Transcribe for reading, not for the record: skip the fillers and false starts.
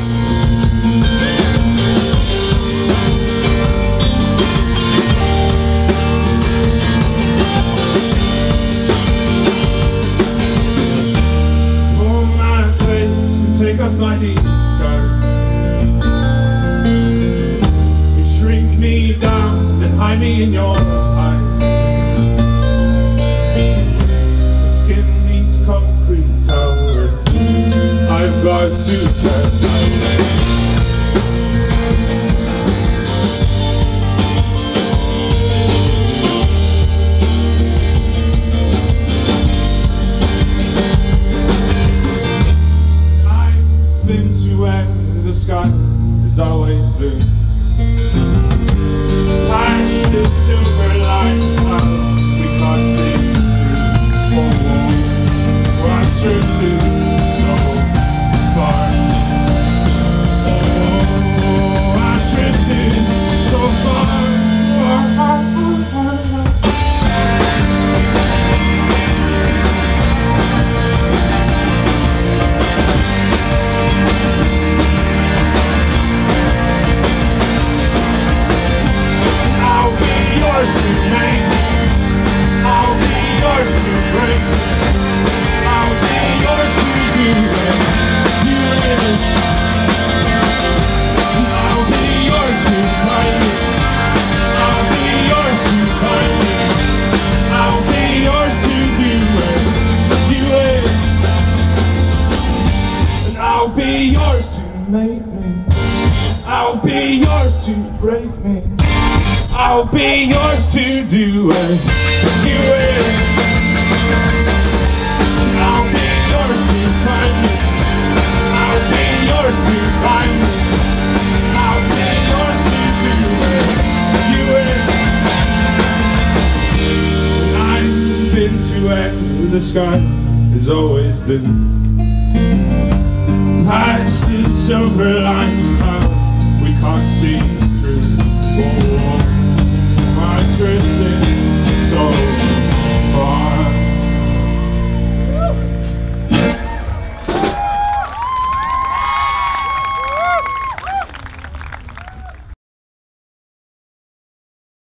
Of my disguise, you shrink me down and hide me in your eyes. The skin meets concrete towers. I've got to get the sky is always blue. Past the silver lighthouse we can't see through Cornwall, where I drifted so far. Oh, I drifted so far. I'll be yours to break me. I'll be yours to do it. Do it. I'll be yours to find me. I'll be yours to find me. I'll be yours to do it. Do it. I've been to where the sky has always been. Past the silver lighthouse